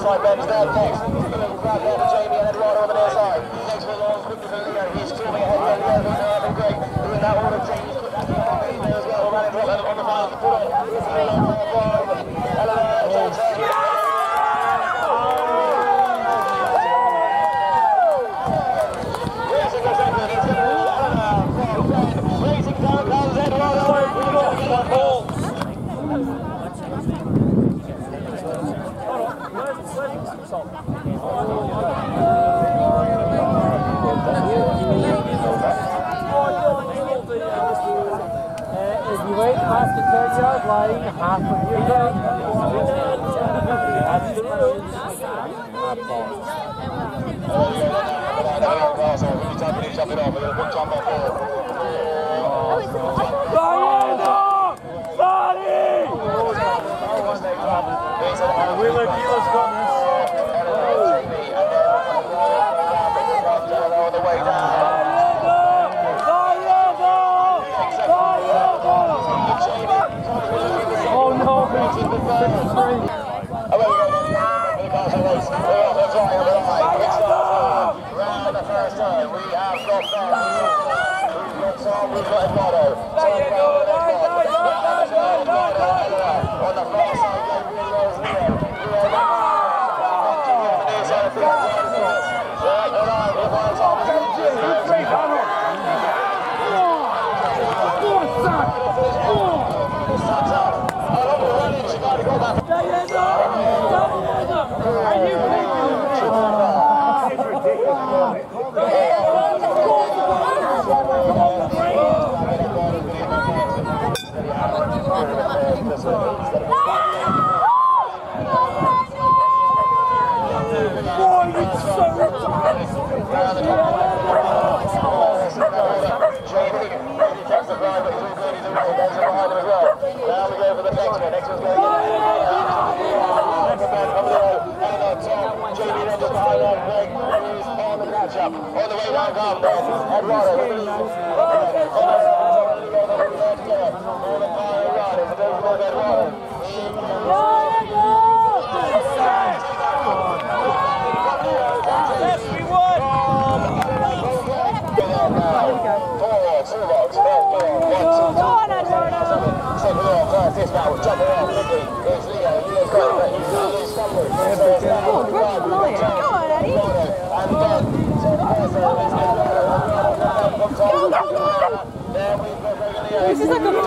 side bends there next. Grab there for Jamie and Eduardo on the near side. Next for Lawrence, quickly for Leo. He's storming ahead here. Leo's been great. Doing that order. Jamie's quick back there as well. Running drop on the final to put on. Racing down comes Eduardo. We're going to get that ball. If you wait past the 30-yard line, half of your game. That's the rules. Wheeler Dealer's got this. Oh no! Round the first turn, we have got we've got Eduardo. On the far side, Now we go for the next one. Next one's going Jamie then just behind on Greg, who's on the catch up. On the way down, calm then. Eduardo. This now, jumping off quickly. It's Leo. Leo's got it, but he's stumbling. Go on, Eddie. And then, so the first is there we've got Leo. This is like a plane.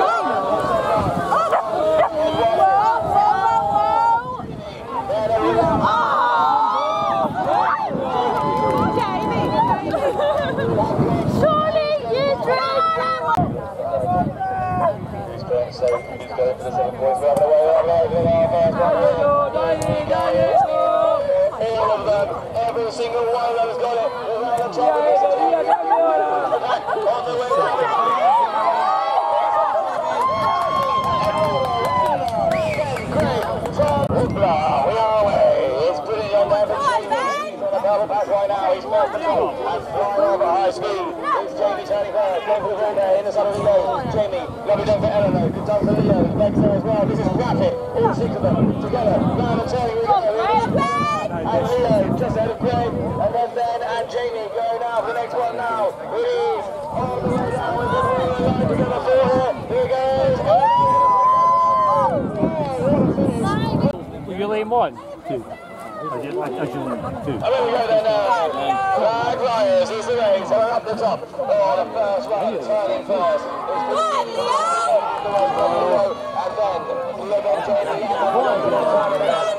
So he's going for the 7 points. All of them, every single one of them has got it. Around the top of this. On the way down. We are away. It's brilliant on there for Jamie. He's on the double pass right now. He's first to goal and flying over high speed. It's Jamie turning first. Going for the ball there in the side of the goal. Jamie, lovely done for Eleanor. Good done for Leo. He's next there as well. This is rapid. All 6 of them together. Round and turning. And Leo just ahead of Greg. And then Ben and Jamie going now for the next one now. It is all the way down with the line together for her. Here it goes. You lane 1? 2. I just 2. And there we go then now. Flag Flyers is the race. So up the top. Oh, the first one. Turning first. And then Leo Jamie.